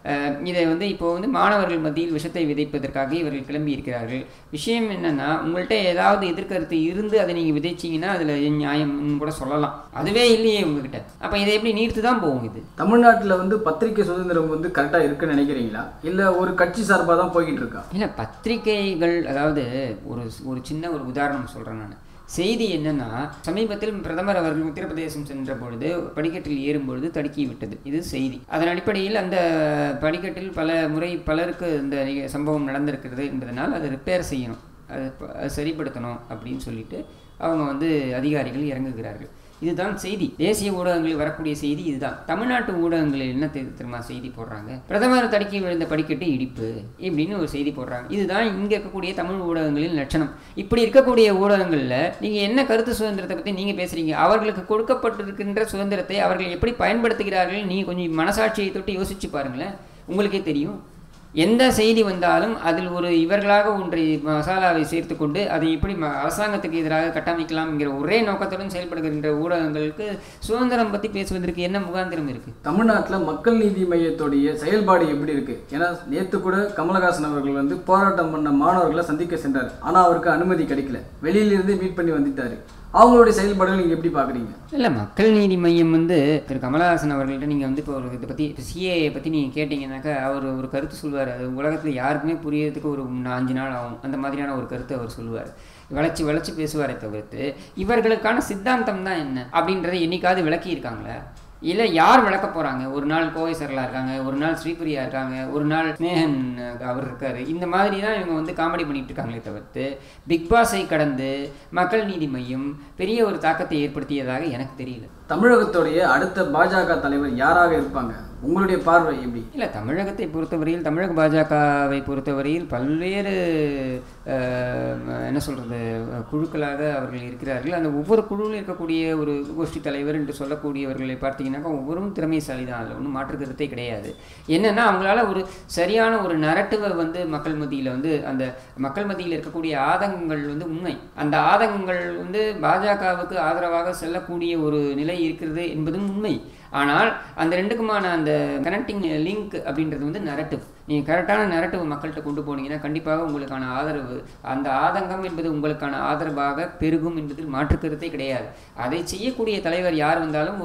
இதை வந்து இப்போ வந்து மாணவர்கள் மத்தியில் விஷத்தை விதைப்பதற்காக இவர்கள் கிளம்பி இருக்கிறார்கள். விஷயம் என்னன்னா, உங்கள்கிட்ட ஏதாவது எதிர்கருத்து இருந்து அதை நீங்கள் விதைச்சிங்கன்னா அதில் நியாயம் கூட சொல்லலாம். அதுவே இல்லையே உங்ககிட்ட. அப்போ இதை எப்படி நீர்த்து தான் போகும்? இது தமிழ்நாட்டில் வந்து பத்திரிகை சுதந்திரம் வந்து கரெக்டாக இருக்குன்னு நினைக்கிறீங்களா, இல்லை ஒரு கட்சி சார்பாக தான் போய்கிட்டு இருக்கா? இல்லை, பத்திரிகைகள் அதாவது ஒரு சின்ன ஒரு உதாரணம் சொல்கிறேன் நான். செய்தி என்னன்னா, சமீபத்தில் பிரதமர் அவர்கள் உத்தரப்பிரதேசம் சென்ற பொழுது படிக்கட்டில் ஏறும்பொழுது தடுக்கி விட்டது. இது செய்தி. அதன் அடிப்படையில் அந்த படிக்கட்டில் பல முறை பலருக்கு இந்த சம்பவம் நடந்திருக்கிறது என்பதனால் அதை ரிப்பேர் செய்யணும், அது சரிப்படுத்தணும் அப்படின்னு சொல்லிட்டு அவங்க வந்து அதிகாரிகள் இறங்குகிறார்கள். இதுதான் செய்தி. தேசிய ஊடகங்களில் வரக்கூடிய செய்தி இதுதான். தமிழ்நாட்டு ஊடகங்களில் என்ன தெரியுமா செய்தி போடுறாங்க? பிரதமர் தடுக்கி விழுந்த படிக்கட்டு இடிப்பு இப்படின்னு ஒரு செய்தி போடுறாங்க. இதுதான் இங்கே இருக்கக்கூடிய தமிழ் ஊடகங்களின் லட்சணம். இப்படி இருக்கக்கூடிய ஊடகங்களில் நீங்கள் என்ன கருத்து சுதந்திரத்தை பற்றி நீங்கள் பேசுகிறீங்க? அவர்களுக்கு கொடுக்கப்பட்டிருக்கின்ற சுதந்திரத்தை அவர்கள் எப்படி பயன்படுத்துகிறார்கள்? நீங்கள் கொஞ்சம் மனசாட்சியை தொட்டு யோசிச்சு பாருங்களேன், உங்களுக்கே தெரியும். எந்த செய்தி வந்தாலும் அதில் ஒரு இவர்களாக ஒன்றை மசாலாவை சேர்த்து கொண்டு அதை எப்படி அரசாங்கத்துக்கு எதிராக கட்டமைக்கலாம் என்கிற ஒரே நோக்கத்துடன் செயல்படுகின்ற ஊடகங்களுக்கு சுதந்திரம் பற்றி பேசுவதற்கு என்ன முகாந்திரம் இருக்குது? தமிழ்நாட்டில் மக்கள் நீதி மையத்துடைய செயல்பாடு எப்படி இருக்குது? ஏன்னா நேற்று கூட கமலஹாசன் அவர்கள் வந்து போராட்டம் பண்ண மாணவர்களை சந்திக்க சென்றார். ஆனால் அவருக்கு அனுமதி கிடைக்கல, வெளியிலிருந்து மீட் பண்ணி வந்துட்டார். அவங்களுடைய செயல்பாடுகள் நீங்கள் எப்படி பார்க்குறீங்க? இல்லை, மக்கள் நீதி மையம் வந்து திரு கமலஹாசன் அவர்கள்ட்ட நீங்கள் வந்து இப்போ ஒரு இதை பற்றி சிஏஏ பற்றி நீங்கள் கேட்டிங்கன்னாக்கா அவர் ஒரு கருத்து சொல்லுவார். அது உலகத்தில் யாருக்குமே புரியறதுக்கு ஒரு 5 நாள் ஆகும். அந்த மாதிரியான ஒரு கருத்தை அவர் சொல்லுவார். வளைச்சி பேசுவாரே தவிர்த்து இவர்களுக்கான சித்தாந்தம் தான் என்ன அப்படின்றத என்னைக்காவது விளக்கி இருக்காங்களே? இல்லை, யார் விளக்க போகிறாங்க? ஒரு நாள் கோவை சரளா இருக்காங்க, ஒரு நாள் ஸ்ரீபிரியா இருக்காங்க, ஒரு நாள் ஸ்னேகன் அவர் இருக்கார். இந்த மாதிரி தான் இவங்க வந்து காமெடி பண்ணிட்டு இருக்காங்களே தவிர்த்து பிக் பாஸை கடந்து மக்கள் நீதி மையம் பெரிய ஒரு தாக்கத்தை ஏற்படுத்தியதாக எனக்கு தெரியல. தமிழகத்துடைய அடுத்த பாஜக தலைவர் யாராக இருப்பாங்க? உங்களுடைய பார்வை எப்படி? இல்லை, தமிழகத்தை பொறுத்தவரையில், தமிழக பாஜகவை பொறுத்தவரையில் பல்வேறு என்ன சொல்கிறது குழுக்களாக அவர்கள் இருக்கிறார்கள். அந்த ஒவ்வொரு குழுவில் இருக்கக்கூடிய ஒரு கோஷ்டி தலைவர் என்று சொல்லக்கூடியவர்களை பார்த்தீங்கன்னாக்கா ஒவ்வொருவரும் திறமைசாலி தான். அதில் ஒன்றும் மாற்று கருத்தே கிடையாது. என்னென்னா, அவங்களால ஒரு சரியான ஒரு நரட்டிவை வந்து மக்கள் மத்தியில் வந்து அந்த மக்கள் மத்தியில் இருக்கக்கூடிய ஆதங்கங்கள் வந்து உண்மை. அந்த ஆதங்கங்கள் வந்து பாஜகவுக்கு ஆதரவாக செல்லக்கூடிய ஒரு நிலை இருக்கிறது என்பதும் உண்மை. ஆனால் அந்த ரெண்டுக்குமான அந்த கனெக்டிங் லிங்க் அப்படின்றது வந்து நரட்டிவ். நீங்கள் கரெக்டான நரட்டிவ் மக்கள்கிட்ட கொண்டு போனீங்கன்னா கண்டிப்பாக உங்களுக்கான ஆதரவு, அந்த ஆதங்கம் என்பது உங்களுக்கான ஆதரவாக பெருகும் என்பதில் மாற்றுக்கருத்தே கிடையாது. அதை செய்யக்கூடிய தலைவர் யார் வந்தாலும்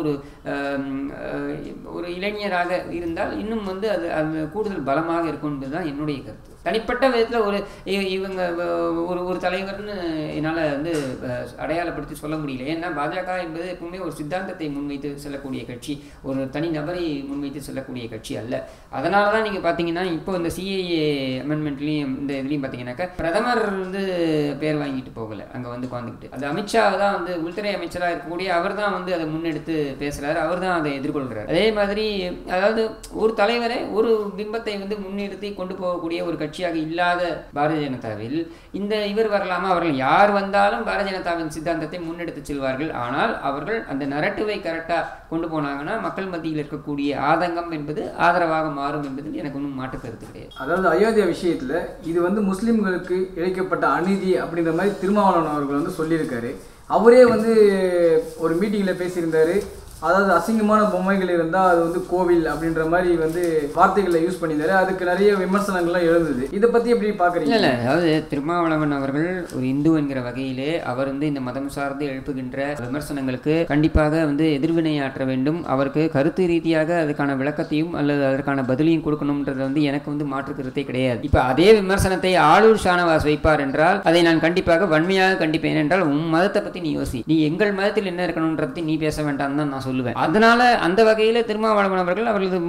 ஒரு இளைஞராக இருந்தால் இன்னும் வந்து அது கூடுதல் பலமாக இருக்கும் என்பதுதான் என்னுடைய கருத்து. தனிப்பட்ட விதத்தில் இவங்க ஒரு தலைவர்னு என்னால் வந்து அடையாளப்படுத்தி சொல்ல முடியல. ஏன்னா பாஜக என்பது எப்பவுமே ஒரு சித்தாந்தத்தை முன்வைத்து செல்லக்கூடிய கட்சி, ஒரு தனி நபரை முன்வைத்து செல்லக்கூடிய கட்சி அல்ல. அதனால தான் நீங்கள் பார்த்தீங்கன்னா இப்போ இந்த சிஏஏ அமெண்ட்மெண்ட்லேயும் இந்த இதுலேயும் பார்த்தீங்கன்னாக்கா பிரதமர் வந்து பேர் வாங்கிட்டு போகலை, அங்கே வந்து உட்காந்துக்கிட்டு. அது அமித்ஷா தான் வந்து உள்துறை அமைச்சராக இருக்கக்கூடிய அவர் தான் வந்து அதை முன்னெடுத்து பேசுகிறார், அவர் தான் அதை எதிர்கொள்கிறார். அதே மாதிரி அதாவது ஒரு தலைவரை ஒரு பிம்பத்தை வந்து முன்னிறுத்தி கொண்டு போகக்கூடிய ஒரு கட்சியாக இல்லாத பாரதிய ஜனதாவில் இந்த இவர் வரலாமா? அவர்கள் யார் வந்தாலும் பாரதிய ஜனதாவின் சித்தாந்தத்தை முன்னெடுத்து செல்வார்கள். ஆனால் அவர்கள் அந்த நரட்டிவை கரெக்டாக கொண்டு போனாங்கன்னா மக்கள் மத்தியில் இருக்கக்கூடிய ஆதங்கம் என்பது ஆதரவாக மாறும் என்பதில் எனக்கு ஒன்றும் மாற்று கருத்து கிடையாது. அதாவது அயோத்தியா விஷயத்தில் இது வந்து முஸ்லீம்களுக்கு இழைக்கப்பட்ட அநீதி அப்படின்ற மாதிரி திருமாவளவன் அவர்கள் வந்து சொல்லியிருக்காரு. அவரே வந்து ஒரு மீட்டிங்கில் பேசியிருந்தார். அதாவது அசிங்கமான பொம்மைகள் இருந்தால் அது வந்து கோவில் அப்படின்ற மாதிரி வந்து வார்த்தைகளை யூஸ் பண்ணியிருந்தாரு. அதுக்கு நிறைய விமர்சனங்கள்லாம் எழுந்தது. இதை பற்றி எப்படி பார்க்குறீங்க? இல்லை, அதாவது திருமாவளவன் அவர்கள் ஒரு இந்து என்கிற வகையிலே அவர் வந்து இந்த மதம் சார்ந்து எழுப்புகின்ற விமர்சனங்களுக்கு கண்டிப்பாக வந்து எதிர்வினையாற்ற வேண்டும். அவருக்கு கருத்து ரீதியாக அதுக்கான விளக்கத்தையும் அல்லது அதற்கான பதிலையும் கொடுக்கணும்ன்றது வந்து எனக்கு வந்து மாற்று கருத்தே கிடையாது. இப்போ அதே விமர்சனத்தை ஆளூர் ஷானவாஸ் வைப்பார் என்றால் அதை நான் கண்டிப்பாக வன்மையாக கண்டிப்பேன். என்றால் உன் மதத்தை பற்றி நீ யோசி, நீ எங்கள் மதத்தில் என்ன இருக்கணும்ன்றதை நீ பேச வேண்டாம் தான் நான் சொல்லுவேன். அதனால அந்த வகையில் திருமாவளவன் அவர்கள்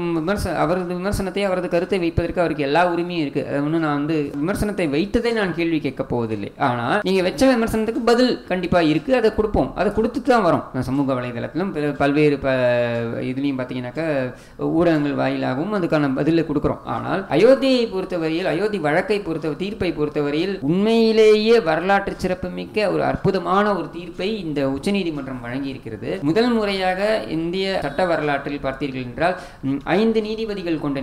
அவரது விமர்சனத்தை அவரது கருத்தை வைப்பதற்கு அவருக்கு எல்லா உரிமையும் இருக்கு. அது ஒன்று நான் வந்து விமர்சனத்தை வைத்ததை நான் கேள்வி கேட்க போவதில்லை. ஆனால் நீங்க வச்ச விமர்சனத்துக்கு பதில் கண்டிப்பா இருக்கு, அதை கொடுப்போம். அதை கொடுத்துட்டு தான் வரும். சமூக வலைதளத்திலும் பல்வேறு இதுலையும் பார்த்தீங்கன்னாக்கா ஊடகங்கள் வாயிலாகவும் அதுக்கான பதிலை கொடுக்குறோம். ஆனால் அயோத்தியை பொறுத்தவரையில், அயோத்தி வழக்கை தீர்ப்பை பொறுத்தவரையில் உண்மையிலேயே வரலாற்று சிறப்புமிக்க ஒரு அற்புதமான ஒரு தீர்ப்பை இந்த உச்சநீதிமன்றம் வழங்கி இருக்கிறது. முதல் முறையாக இந்திய சட்ட வரலாற்றில் பார்த்தீர்கள் என்றால் 5 நீதிபதிகள் கொண்ட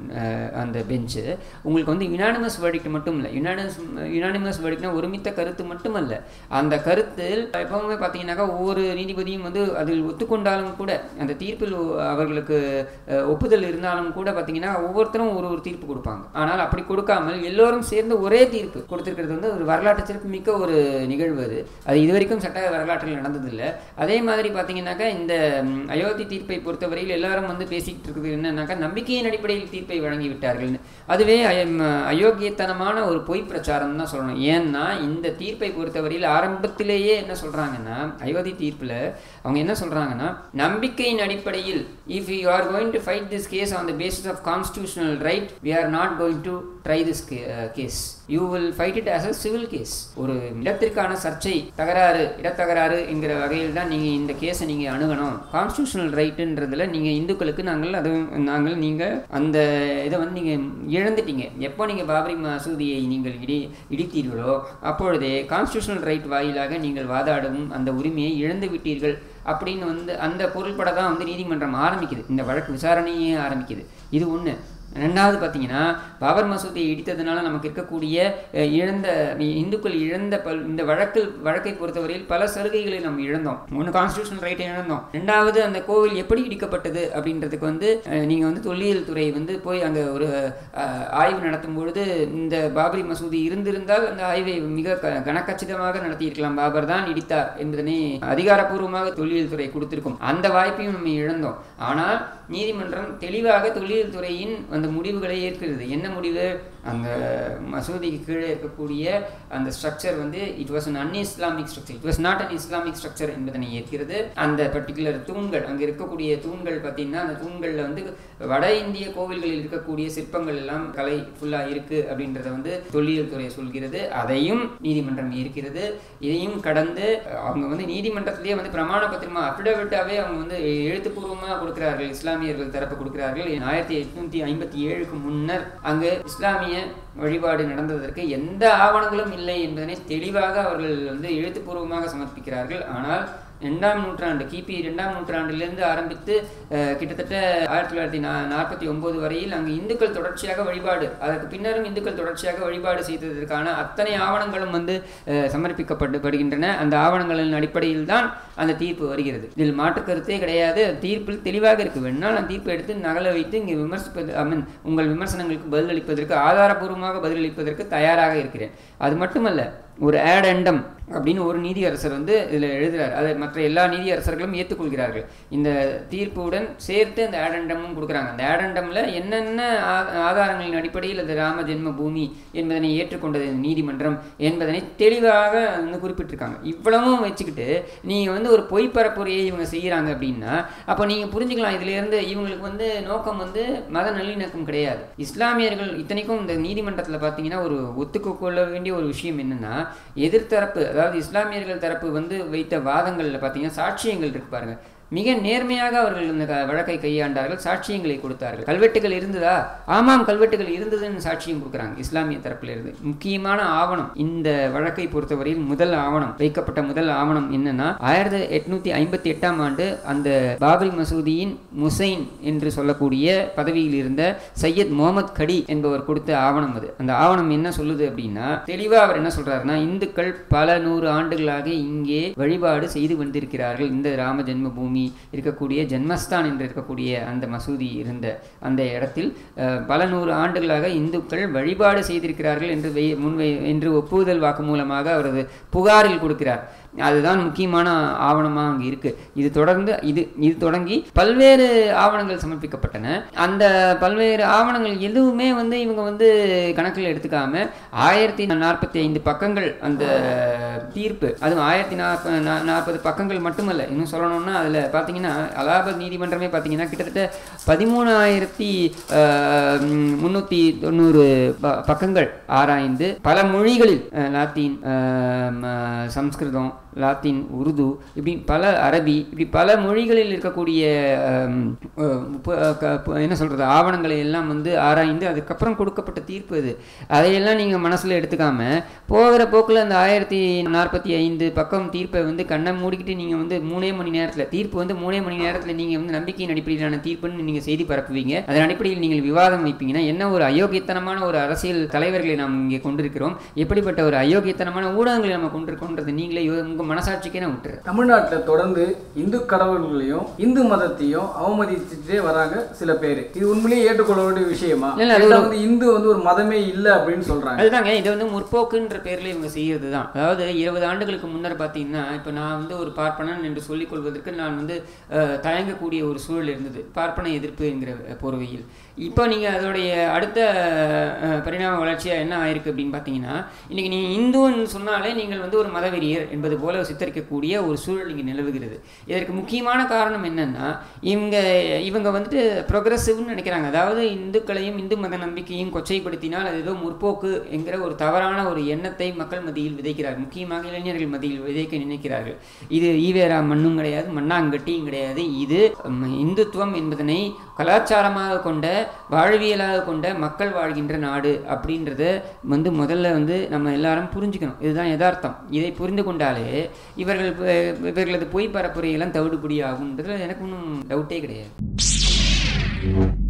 அந்த பெஞ்சு உங்களுக்கு வந்து யுனானிமஸ் வெர்டிக்ட் மட்டும் இல்லை. யுனானிமஸ் வெர்டிக்ட்னா ஒருமித்த கருத்து மட்டுமல்ல, அந்த கருத்தில் எப்பவுமே பார்த்தீங்கன்னாக்கா ஒவ்வொரு நீதிபதியும் வந்து அதில் ஒத்துக்கொண்டாலும் கூட, அந்த தீர்ப்பில் அவர்களுக்கு ஒப்புதல் இருந்தாலும் கூட பார்த்தீங்கன்னா ஒவ்வொருத்தரும் ஒரு தீர்ப்பு கொடுப்பாங்க. ஆனால் அப்படி கொடுக்காமல் எல்லோரும் சேர்ந்து ஒரே தீர்ப்பு கொடுத்திருக்கிறது வந்து ஒரு வரலாற்று சிறப்பு மிக்க ஒரு நிகழ்வு. அது இதுவரைக்கும் சட்ட வரலாற்றில் நடந்ததில்லை. அதே மாதிரி பார்த்தீங்கன்னாக்கா இந்த அயோத்தி தீர்ப்பை பொறுத்தவரையில் எல்லாரும் வந்து பேசிக்கிட்டு இருக்குது என்னன்னாக்கா நம்பிக்கையின் அடிப்படையில் தீர்ப்பை வழங்கி விட்டார்கள். அதுவே அயோக்கியத்தனமான ஒரு பொய் பிரச்சாரம் தான் சொல்லணும். ஏன்னா இந்த தீர்ப்பை பொறுத்தவரையில் ஆரம்பத்திலேயே என்ன சொல்றாங்கன்னா, அயோத்தி தீர்ப்பில் அவங்க என்ன சொல்றாங்கன்னா, நம்பிக்கையின் அடிப்படையில் if you are going to fight this case on the basis of constitutional right, we are not going to try this case, you will fight it as a civil case. ஒரு இடத்திற்கான சர்ச்சை இடத்தகராறு என்கிற வகையில் தான் நீங்க இந்த கேஸை நீங்க அணுகணும். கான்ஸ்டிடியூஷனல் ரைட்டுன்றதுல நீங்க இந்துக்களுக்கு நீங்க அந்த இதை வந்து நீங்க இழந்துட்டீங்க. எப்போ நீங்க பாபரி மசூதியை நீங்கள் இடித்தீர்களோ அப்பொழுதே கான்ஸ்டிடியூஷனல் ரைட் வாயிலாக நீங்கள் வாதாடும் அந்த உரிமையை இழந்து விட்டீர்கள் அப்படின்னு வந்து அந்த பொருள்பட தான் வந்து நீதிமன்றம் ஆரம்பிக்குது, இந்த வழக்கு விசாரணையே ஆரம்பிக்குது. இது ஒன்று. ரெண்டாவது பார்த்தீங்கன்னா, பாபர் மசூதியை இடித்ததுனால நமக்கு இருக்கக்கூடிய இந்துக்கள் இழந்த இந்த வழக்கை பொறுத்தவரையில் பல சலுகைகளை நம்ம இழந்தோம். ஒன்று கான்ஸ்டிடியூஷனல் ரைட்டை இழந்தோம். ரெண்டாவது அந்த கோவில் எப்படி இடிக்கப்பட்டது அப்படின்றதுக்கு வந்து நீங்கள் வந்து தொல்லியல் துறை வந்து போய் அங்கே ஒரு ஆய்வு நடத்தும் பொழுது இந்த பாபரி மசூதி இருந்திருந்தால் அந்த ஆய்வை மிக கனக்கச்சிதமாக நடத்தியிருக்கலாம். பாபர் தான் இடித்தார் என்பதனை அதிகாரப்பூர்வமாக தொல்லியல் துறை கொடுத்திருக்கும். அந்த வாய்ப்பையும் நம்ம இழந்தோம். ஆனால் நீதிமன்றம் தெளிவாக தொல்லியல் துறையின் அந்த முடிவுகளை ஏற்கிறது. என்ன முடிவு? அந்த மசூதிக்கு கீழே இருக்கக்கூடிய அந்த ஸ்ட்ரக்சர் வந்து it was an un-Islamic structure, it was not an Islamic structure என்பதனை ஏற்கிறது. அந்த பர்டிகுலர் தூண்கள், அங்கே இருக்கக்கூடிய தூண்கள் பார்த்தீங்கன்னா அந்த தூண்களில் வந்து வட இந்திய கோவில்களில் இருக்கக்கூடிய சிற்பங்கள் எல்லாம் கலை ஃபுல்லாக இருக்கு அப்படின்றத வந்து தொல்லியல் துறை சொல்கிறது. அதையும் நீதிமன்றம் ஏற்கிறது. இதையும் கடந்து அவங்க வந்து நீதிமன்றத்திலேயே வந்து பிரமாண பத்திரமா அஃபிடவிட்டாவே அவங்க வந்து எழுத்துப்பூர்வமாக கொடுக்கிறார்கள். இஸ்லாமியர்கள் தரப்பு கொடுக்கிறார்கள். 1857க்கு முன்னர் அங்கு இஸ்லாமிய வழிபாடு நடந்ததற்கு எந்த ஆவணங்களும் இல்லை என்பதனை தெளிவாக அவர்கள் வந்து எழுத்துப்பூர்வமாக சமர்ப்பிக்கிறார்கள். ஆனால் 2ஆம் நூற்றாண்டு, கிபி 2ஆம் நூற்றாண்டிலிருந்து ஆரம்பித்து கிட்டத்தட்ட 1949 வரையில் அங்கு இந்துக்கள் தொடர்ச்சியாக வழிபாடு, அதற்கு பின்னரும் இந்துக்கள் தொடர்ச்சியாக வழிபாடு செய்ததற்கான அத்தனை ஆவணங்களும் வந்து சமர்ப்பிக்கப்படுகின்றன. அந்த ஆவணங்களின் அடிப்படையில் தான் அந்த தீர்ப்பு வருகிறது. இதில் மாற்று கருத்தே கிடையாது. தீர்ப்பில் தெளிவாக இருக்கு. வேணால் நான் தீர்ப்பு எடுத்து நகலை வைத்து இங்கே உங்கள் விமர்சனங்களுக்கு பதிலளிப்பதற்கு, ஆதாரபூர்வமாக பதிலளிப்பதற்கு தயாராக இருக்கிறேன். அது மட்டுமல்ல, ஒரு ஆடெண்டம் அப்படின்னு ஒரு நீதியரசர் வந்து இதில் எழுதுகிறார். அதை மற்ற எல்லா நீதியரசர்களும் ஏற்றுக்கொள்கிறார்கள். இந்த தீர்ப்புடன் சேர்த்து அந்த ஆடெண்டமும் கொடுக்குறாங்க. அந்த ஆடெண்டமில் என்னென்ன ஆதாரங்களின் அடிப்படையில் அது ராம ஜென்ம பூமி என்பதனை ஏற்றுக்கொண்டது நீதிமன்றம் என்பதனை தெளிவாக வந்து குறிப்பிட்டிருக்காங்க. இவ்வளவும் வச்சுக்கிட்டு நீங்கள் வந்து ஒரு பொய் பரப்புரையை இவங்க செய்கிறாங்க அப்படின்னா அப்போ நீங்கள் புரிஞ்சுக்கலாம், இதிலேருந்து இவங்களுக்கு வந்து நோக்கம் வந்து மத நல்லிணக்கம் கிடையாது. இஸ்லாமியர்கள் இத்தனைக்கும் இந்த நீதிமன்றத்தில் பார்த்தீங்கன்னா ஒரு ஒத்துக்கொள்ள வேண்டிய ஒரு விஷயம் என்னென்னா, எதிர்த்தரப்பு அதாவது இஸ்லாமியர்கள் தரப்பு வந்து வைத்த வாதங்களில் பார்த்தீங்கன்னா சாட்சியங்கள் இருக்கு பாருங்க. மிக நேர்மையாக அவர்கள் இந்த வழக்கை கையாண்டார்கள். சாட்சியங்களை கொடுத்தார்கள். கல்வெட்டுகள் இருந்ததா? ஆமாம், கல்வெட்டுகள் இருந்ததுன்னு சாட்சியம் கொடுக்குறாங்க இஸ்லாமிய தரப்பில் இருந்து. முக்கியமான ஆவணம் இந்த வழக்கை பொறுத்தவரையில் வைக்கப்பட்ட முதல் ஆவணம் என்னன்னா, 1858ஆம் ஆண்டு அந்த பாபரி மசூதியின் முசைன் என்று சொல்லக்கூடிய பதவியில் இருந்த சையத் முகமது கடி என்பவர் கொடுத்த ஆவணம் அது. அந்த ஆவணம் என்ன சொல்லுது அப்படின்னா, தெளிவா அவர் என்ன சொல்றாருன்னா, இந்துக்கள் பல 100 ஆண்டுகளாக இங்கே வழிபாடு செய்து வந்திருக்கிறார்கள் இந்த ராம ஜென்ம பூமி பூமி இருக்கக்கூடிய ஜென்மஸ்தான் என்று இருக்கக்கூடிய அந்த மசூதி இருந்த அந்த இடத்தில் பல நூறு ஆண்டுகளாக இந்துக்கள் வழிபாடு செய்திருக்கிறார்கள் என்று ஒப்புதல் வாக்கு மூலமாக அவரது புகாரில் கொடுக்கிறார். அதுதான் முக்கியமான ஆவணமாக அங்கே இருக்குது. இது தொடங்கி பல்வேறு ஆவணங்கள் சமர்ப்பிக்கப்பட்டன. அந்த பல்வேறு ஆவணங்கள் எதுவுமே இவங்க கணக்கில் எடுத்துக்காம 1045 பக்கங்கள் அந்த தீர்ப்பு, அதுவும் 1040 பக்கங்கள் மட்டுமல்ல, இன்னும் சொல்லணும்னா அதில் பார்த்தீங்கன்னா அலகாபாத் நீதிமன்றமே பார்த்தீங்கன்னா கிட்டத்தட்ட 13,390 பக்கங்கள் ஆராய்ந்து பல மொழிகளில் லாத்தீன், சம்ஸ்கிருதம், லாத்தீன், உருது, இப்படி பல அரபி, இப்படி பல மொழிகளில் இருக்கக்கூடிய என்ன சொல்கிறது ஆவணங்களை எல்லாம் ஆராய்ந்து அதுக்கப்புறம் கொடுக்கப்பட்ட தீர்ப்பு அது. அதையெல்லாம் நீங்கள் மனசில் எடுத்துக்காம போகிற போக்கில் அந்த 1045 பக்கம் தீர்ப்பை கண்ணை மூடிக்கிட்டு நீங்கள் 3 மணி நேரத்தில் தீர்ப்பு 3 மணி நேரத்தில் நீங்கள் நம்பிக்கையின் அடிப்படையிலான தீர்ப்புன்னு நீங்கள் செய்தி பரப்புவீங்க. அதன் அடிப்படையில் நீங்கள் விவாதம் வைப்பீங்கன்னா என்ன ஒரு அயோக்கியத்தனமான ஒரு அரசியல் தலைவர்களை நாம் இங்கே கொண்டிருக்கிறோம், எப்படிப்பட்ட ஒரு அயோக்கியத்தனமான ஊடகங்களை நம்ம கொண்டிருக்கோன்றது நீங்களே மனசாட்சிக்கே நான் விட்டுறேன். தமிழ்நாட்டில் தொடர்ந்து இந்து கடவுள்களையும் இந்து மதத்தையும் அவமதிச்சுட்டே வராங்க சில பேர். இது உண்மையிலேயே ஏற்றுக்கொள்ள வேண்டிய விஷயமா? இந்து ஒரு மதமே இல்லை அப்படின்னு சொல்றாங்க. அதுதாங்க, இது முற்போக்குன்ற பேர்ல இவங்க செய்யறது தான். அதாவது 20 ஆண்டுகளுக்கு முன்னர் பார்த்தீங்கன்னா, இப்போ நான் ஒரு பார்ப்பனன் என்று சொல்லிக் கொள்வதற்கு நான் தயங்கக்கூடிய ஒரு சூழல் இருந்தது, பார்ப்பன எதிர்ப்பு என்கிற போர்வையில். இப்போ நீங்கள் அதோடைய அடுத்த பரிணாம வளர்ச்சியாக என்ன ஆயிருக்கு அப்படின்னு பார்த்தீங்கன்னா, இன்றைக்கி நீங்கள் இந்துன்னு சொன்னாலே நீங்கள் ஒரு மதவெறியர் என்பது போல சித்தரிக்கக்கூடிய ஒரு சூழல் இங்கே நிலவுகிறது. இதற்கு முக்கியமான காரணம் என்னென்னா, இவங்க ப்ரொக்ரெசிவ்னு நினைக்கிறாங்க. அதாவது இந்துக்களையும் இந்து மத நம்பிக்கையும் கொச்சைப்படுத்தினால் அது ஏதோ முற்போக்கு என்கிற ஒரு தவறான ஒரு எண்ணத்தை மக்கள் மத்தியில் விதைக்கிறார்கள், முக்கியமாக இளைஞர்கள் மத்தியில் விதைக்க நினைக்கிறார்கள். இது ஈவேரா மண்ணும் கிடையாது, மண்ணாங்கட்டியும் கிடையாது. இது இந்துத்துவம் என்பதனை கலாச்சாரமாக கொண்ட, வாழ்வியலாக கொண்ட மக்கள் வாழ்கின்ற நாடு அப்படின்றத முதல்ல நம்ம எல்லாரும் புரிஞ்சுக்கணும். இதுதான் யதார்த்தம். இதை புரிந்து கொண்டாலே இவர்களது பொய் பரப்புரையெல்லாம் தவிடுபடி ஆகுன்றதுல எனக்கு ஒன்றும் டவுட்டே கிடையாது.